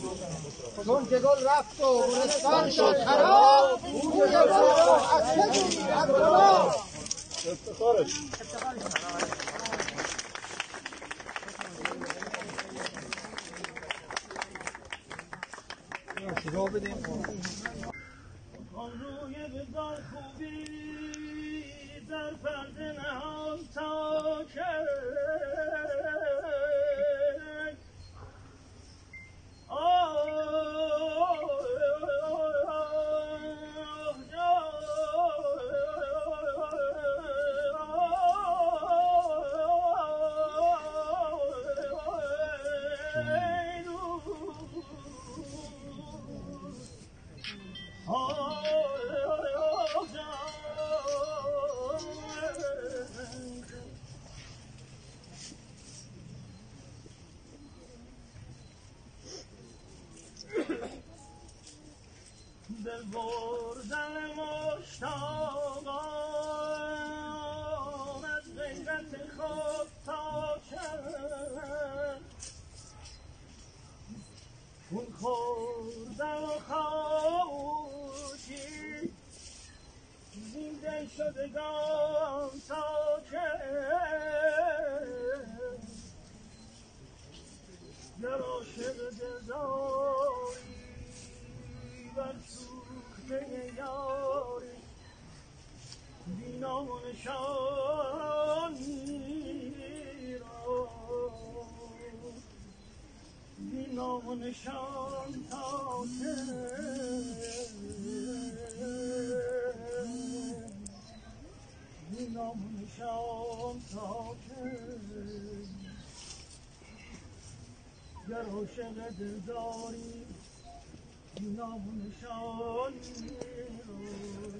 چون که گل رفت و گلستان شد خراب بوی گل رو از چه جوری از گلاب افتخارش شروع بدیم آن روی بزار خوبی در پرده نهان تا که دل بردن مشتاقان از غیرت خود تا چند خون خوردن و خاموشی زنده شدگان تا چند گر عاشق دلداری بر سوخته یاری بی نام و نشانی را بی نام و نشان تا که بی نام و نشان تا که گر عاشق دلداری نام و نشانی رو